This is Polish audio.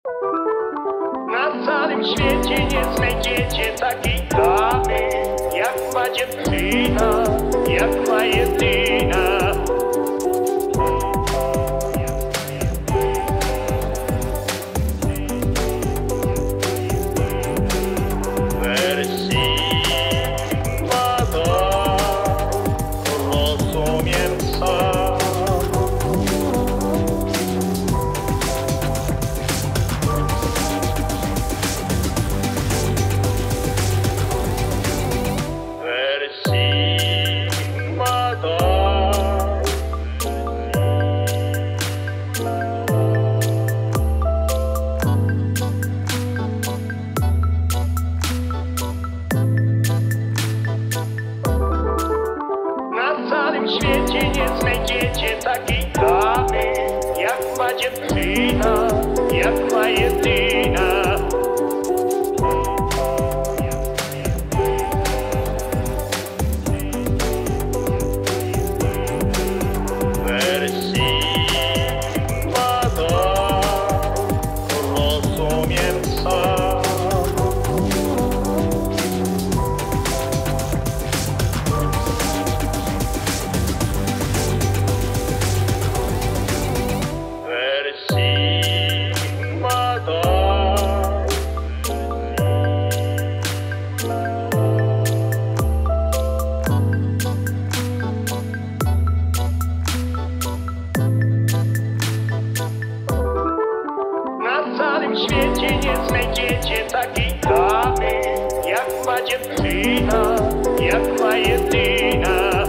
Na całym świecie nie znajdziecie takiej damy, jak ma dziewczyna, jak ma jedyna. Wersji pada, rozumiem sam. Wersji pada. Na całym świecie nie znajdziecie takiej damy, jak ma dziewczyna, jak ma jedyna. Wersji pada, rozumiem sam. Wersji pada. Na całym świecie nie znajdziecie takiej damy, jak ma dziewczyna, jak ma jedyna.